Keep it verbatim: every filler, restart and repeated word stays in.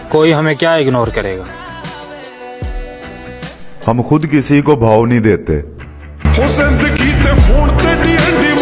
कोई हमें क्या इग्नोर करेगा। हम खुद किसी को भाव नहीं देते।